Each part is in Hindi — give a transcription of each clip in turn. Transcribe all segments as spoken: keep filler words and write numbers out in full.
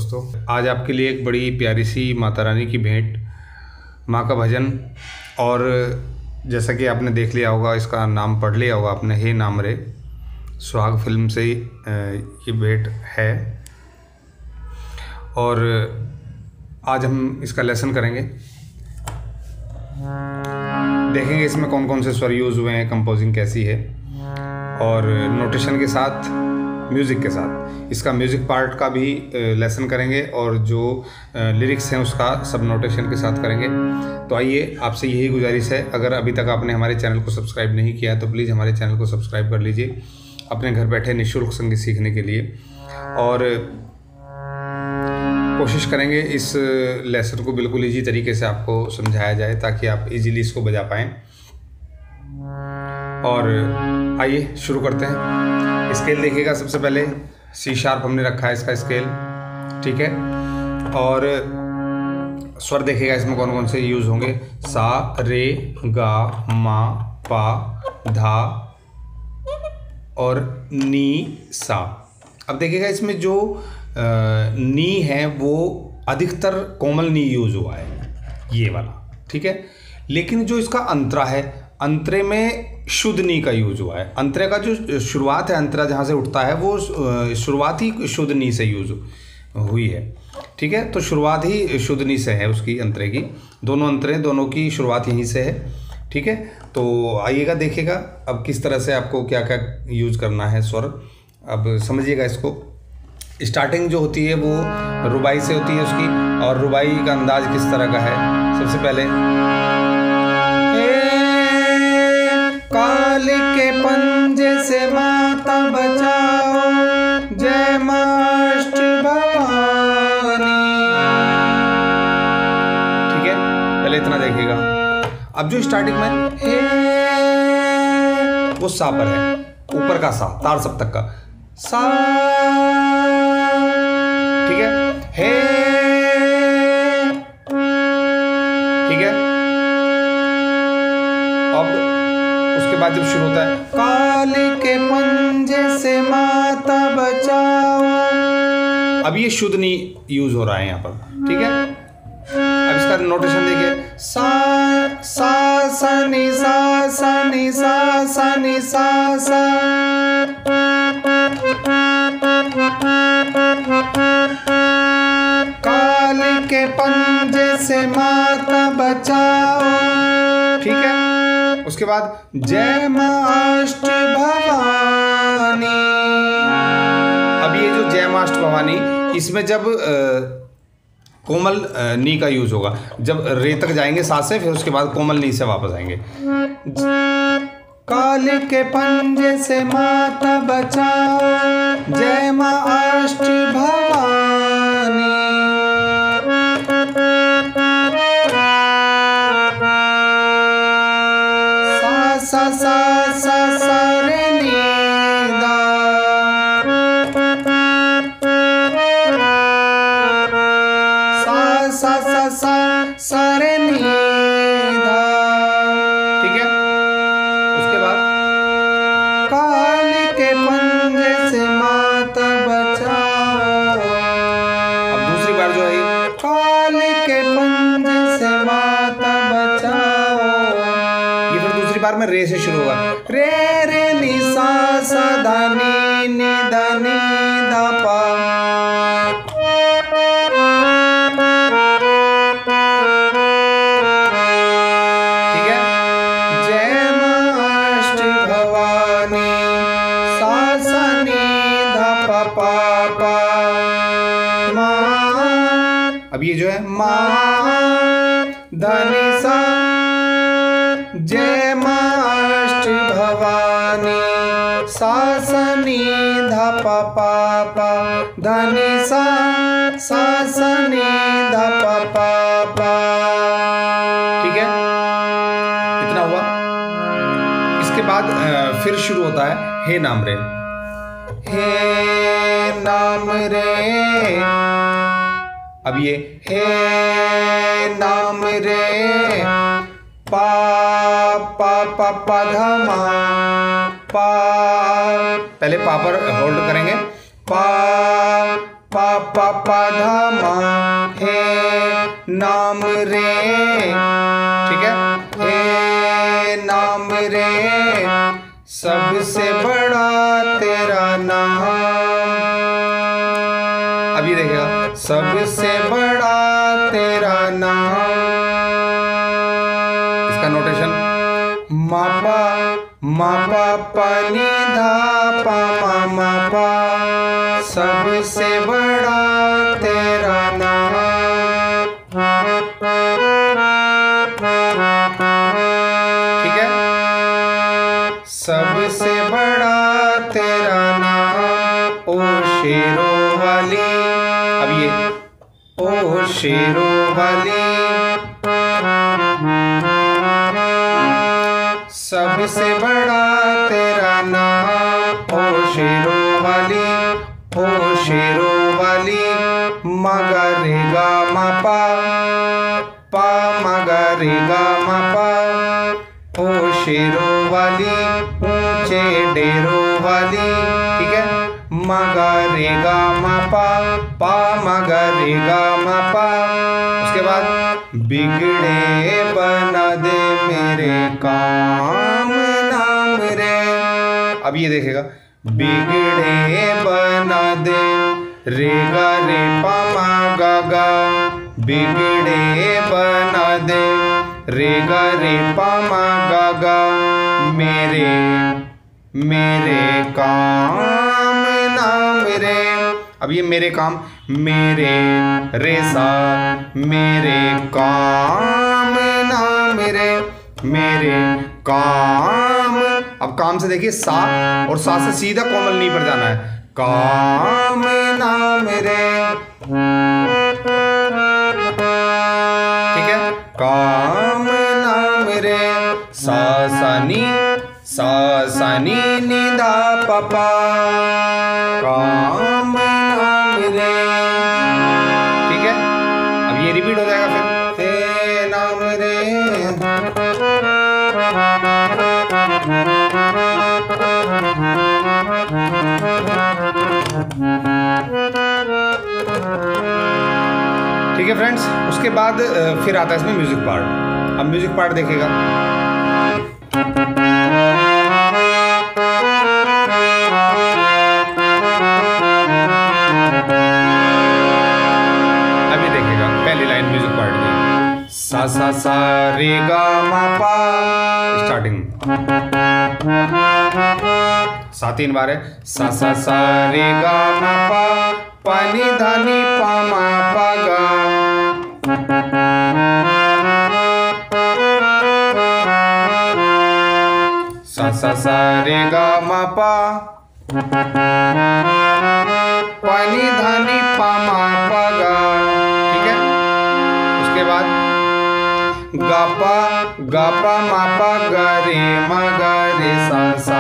दोस्तों, आज आपके लिए एक बड़ी प्यारी सी माता रानी की भेंट, माँ का भजन। और जैसा कि आपने देख लिया होगा, इसका नाम पढ़ लिया होगा आपने, हे नाम रे, सुहाग फिल्म से ये भेंट है। और आज हम इसका लेसन करेंगे, देखेंगे इसमें कौन कौन से स्वर यूज़ हुए हैं, कंपोजिंग कैसी है, और नोटेशन के साथ, म्यूज़िक के साथ। इसका म्यूज़िक पार्ट का भी लेसन करेंगे और जो लिरिक्स हैं उसका सब नोटेशन के साथ करेंगे। तो आइए, आपसे यही गुजारिश है, अगर अभी तक आपने हमारे चैनल को सब्सक्राइब नहीं किया है तो प्लीज़ हमारे चैनल को सब्सक्राइब कर लीजिए अपने घर बैठे निःशुल्क संगीत सीखने के लिए। और कोशिश करेंगे इस लेसन को बिल्कुल ईजी तरीके से आपको समझाया जाए ताकि आप इजीली इसको बजा पाएँ। और आइए शुरू करते हैं। स्केल देखिएगा, सबसे पहले सी शार्प हमने रखा है इसका स्केल, ठीक है। और स्वर देखिएगा इसमें कौन कौन से यूज़ होंगे, सा, रे, गा, मा, पा, धा और नी, सा। अब देखिएगा इसमें जो आ, नी है वो अधिकतर कोमल नी यूज़ हुआ है, ये वाला, ठीक है। लेकिन जो इसका अंतरा है, अंतरे में शुद्ध नी का यूज हुआ है। अंतरे का जो शुरुआत है, अंतरा जहाँ से उठता है वो शुरुआत ही शुद्ध नी से यूज हुई है, ठीक है। तो शुरुआत ही शुद्ध नी से है उसकी, अंतरे की। दोनों अंतरे, दोनों की शुरुआत यहीं से है, ठीक है। तो आइएगा, देखिएगा अब किस तरह से आपको क्या क्या यूज करना है स्वर। अब समझिएगा इसको। स्टार्टिंग जो होती है वो रुबाई से होती है उसकी, और रुबाई का अंदाज किस तरह का है। सबसे पहले काल के पंजे से माता बचाओ, जय माष्ट भवानी, ठीक है। पहले इतना देखिएगा। अब जो स्टार्टिंग में हे, वो सा पर है, ऊपर का सा, तार सप्तक का सा, ठीक है। हे, ठीक है। अब उसके बाद जब शुरू होता है काल के पंजे से माता बचाओ, अब ये शुद्ध नी यूज हो रहा है यहाँ पर, ठीक है। अब इसका नोटेशन देखिए, सा सा सा नि सा सा नि सा सा नि सा सा, काल के पंजे से माता बचाओ, ठीक है। उसके बाद जय माष्ट भवानी। अब ये जो जय माष्ट भवानी, इसमें जब आ, कोमल आ, नी का यूज होगा, जब रे तक जाएंगे सा से, फिर उसके बाद कोमल नी से वापस आएंगे। काल के पंजे से माता बचाओ, जय माष्ट भवानी, सा सा सा सा रे नी दा, सा सा सा सा सा रे नी दा, ठीक है। उसके बाद काल के पंजे से माता बचाओ। अब दूसरी बार जो है, काल के पंजे से माता बचाओ, ये फिर दूसरी बार में रे से शुरू होगा, रे रे नि सा सा धा नी नि धा नि धा पा, ठीक है। जय माष्ट भवानी, सा सा नि धा पा पा पा, माँ। अब ये जो है माँ धा नि सा, जय माष्ट भवानी, सा सा नि धा पा पा पा, धा नि सा, सा सा नि धा पा पा पा, ठीक है। इतना हुआ। इसके बाद अ, फिर शुरू होता है हे नाम रे। हे नाम रे, अब ये हे नाम रे, पा पा पा पा धा मा, पा, पहले पा पर होल्ड करेंगे, पा पा पा पा धा मा, हे नाम रे, ठीक है, हे नाम रे, सबसे बड़ा तेरा नाम। अभी देखिएगा, सबसे बड़ा तेरा नाम। इसका नोटेशन मा पा मा पा पा नी धा पा मा मा पा, सबसे बड़ा तेरा नाम। ठीक है, सबसे बड़ा तेरा नाम। ओ शेरों वाली, अब ये ओ शेरों वाली, सबसे बड़ा तेरा नाम। ओ शेरों वाली, ओ शेरों वाली, मगा रे गा मा पा, पा मगा रे गा मा पा। ओ शेरों वाली, ऊंचे डेरों वाली, ठीक है, मगा रे गा मा पा, पा मगा रे गा मा पा। उसके बाद बिगड़े बना दे मेरे काम नाम रे। अब ये देखेगा, बिगड़े बना दे रे गा रे पा मा गा गा, बिगड़े बना दे रे गा रे पा मा गा गा, मेरे मेरे काम नाम रे। अब ये मेरे काम, मेरे रे सा, मेरे काम नाम रे, मेरे काम। अब काम से देखिए सा, और सा से सीधा कोमल नी पर जाना है, काम नाम रे, ठीक है, काम नाम रे। सा सा नी, सा सा नी नी धा पा पा, काम नाम रे। ठीक है, अब ये रिपीट हो जाएगा फिर, हे नाम रे। ठीक है फ्रेंड्स, उसके बाद फिर आता है इसमें म्यूजिक पार्ट। अब म्यूजिक पार्ट देखिएगा, अभी देखिएगा पहली लाइन म्यूजिक पार्ट की, सा सा सा रे गा मा पा, स्टार्टिंग सा तीन बार है, सा सा सा रे गा मा पा, पानी धानी पा मा पा गा, सा सा सा रे गा मा पा, पानी धानी पा मा पा गा। ठीक है, उसके बाद गा पा गा पा मा पा गा रे मा गा रे सा सा,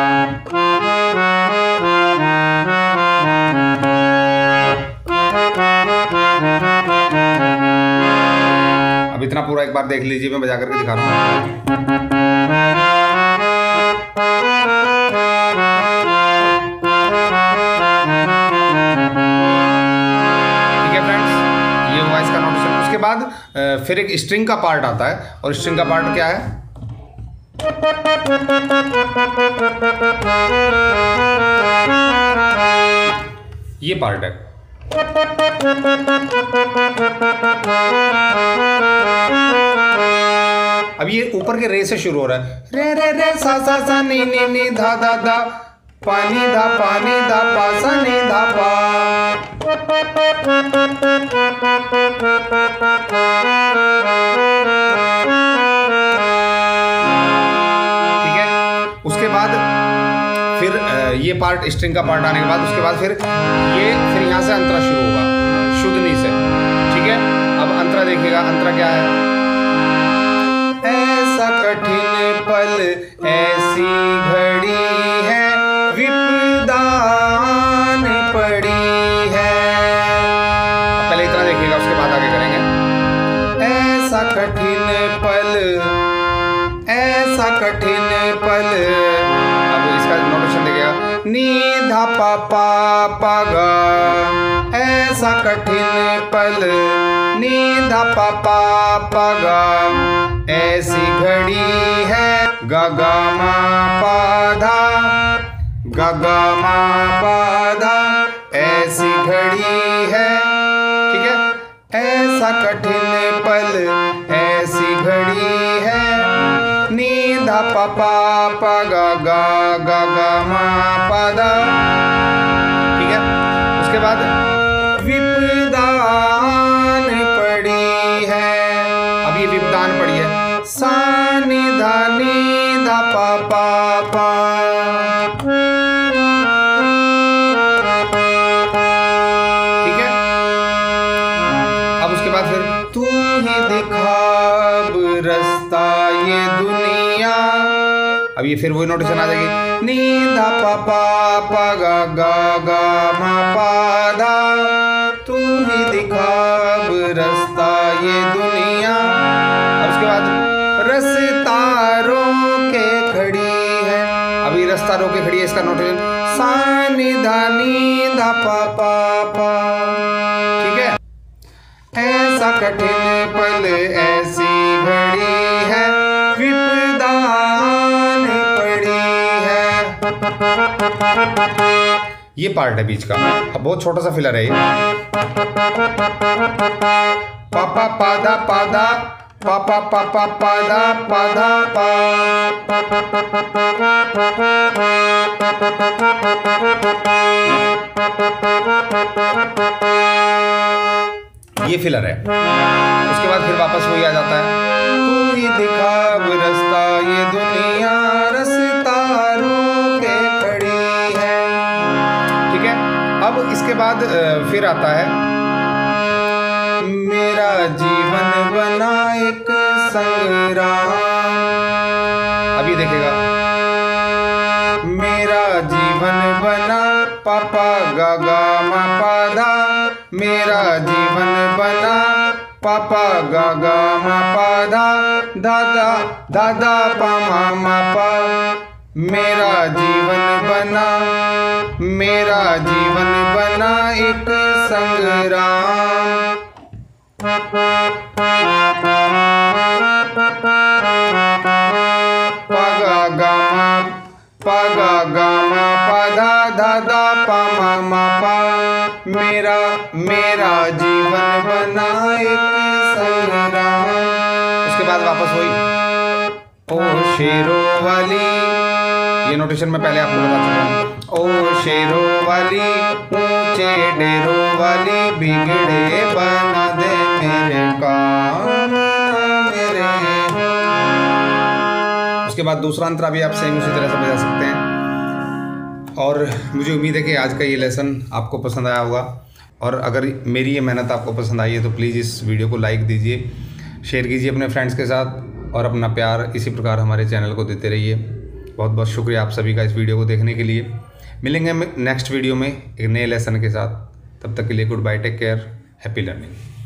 अब इतना पूरा एक बार देख लीजिए, मैं बजा करके दिखा रहा हूँ। ठीक है फ्रेंड्स, ये हुआ इसका नोटेशन। उसके बाद फिर एक स्ट्रिंग का पार्ट आता है, और स्ट्रिंग का पार्ट क्या है, ये पार्ट है। अब ये ऊपर के रे से शुरू हो रहा है, रे रे रे सा सा सा नी नी नी धा धा धा, पानी धा पानी धा पा सा नी धा पा। ठीक है, उसके बाद फिर ये पार्ट, स्ट्रिंग का पार्ट आने के बाद उसके बाद फिर ये फिर यहाँ से अंतरा शुरू होगा, शुद्ध नी से। ठीक है, अब अंतरा देखिएगा, अंतरा क्या है, ऐसा कठिन पल ऐसी घड़ी है, विपदान पड़ी है। पहले इतना देखिएगा, उसके बाद आगे करेंगे, ऐसा कठिन पल ऐसा कठिन पल। अब इसका नोटेशन देखिएगा, नी धा पा पा पा गा, ऐसा कठिन पल नी धा पा पा पा गा, ऐसी घड़ी है गा गा मा पा धा, गा गा मा पा धा, ऐसी घड़ी है। ठीक है, ऐसा कठिन पल ऐसी घड़ी है, नी धा पा पा पा गा गा गा गा मा पा धा। ठीक है, उसके बाद विपदान पड़ी है, अब ये विपदान पड़ी है, सा नी धा नी धा पा पा पा। ठीक है, अब उसके बाद फिर तू ही दिखा अब रास्ता ये दुनिया, अब ये फिर वही नोटेशन आ जाएगी, नी धा पा पा पा गा गा गा मा पा धा, तू ही दिखा अब रास्ता ये दुनिया। अब उसके बाद रास्ता रोके खड़ी है, अभी रास्ता रोके खड़ी है, इसका नोटेशन सा नी धा नी धा पा पा पा। ठीक है, ऐसा कठिन पल ऐसी घड़ी है, विपदान पड़ी है। ये पार्ट है बीच का, अब बहुत छोटा सा फिलर है ये। पापा पादा पादा पापा पापा पादा पादा पा, ये फिलर है। उसके बाद फिर वापस वही आ जाता है, तू ही दिखा अब रास्ता ये दुनिया, रास्ता रोके खड़ी है। ठीक है, अब इसके बाद अ, फिर आता है, मेरा जीवन बना एक संग्राम, अभी देखेगा, मेरा जीवन बना पापा गा गा मा पा धा, मेरा जीवन बना पापा गा गा मा पा धा, दादा दादा पा मा मा पा, मेरा जीवन बना, मेरा जीवन बना एक संग्राम। पगा गा मा पगा गा मा पा धा धा धा पा मा मा पा, मेरा मेरा जीवन बना एक संग्राम। उसके बाद वापस वही, ओ शेरों वाली, ये नोटेशन मैं पहले आपको बता चुका हूँ। ओ शेरों वाली ऊंचे डेरों वाली, बिगड़े बना दे मेरे काम मेरे। उसके बाद दूसरा अंतरा भी आप सेम उसी तरह से बजा सकते हैं। और मुझे उम्मीद है कि आज का ये लेसन आपको पसंद आया होगा, और अगर मेरी ये मेहनत आपको पसंद आई है तो प्लीज़ इस वीडियो को लाइक दीजिए, शेयर कीजिए अपने फ्रेंड्स के साथ, और अपना प्यार इसी प्रकार हमारे चैनल को देते रहिए। बहुत बहुत शुक्रिया आप सभी का इस वीडियो को देखने के लिए। मिलेंगे नेक्स्ट वीडियो में एक नए लेसन के साथ, तब तक के लिए good bye, take care, happy learning.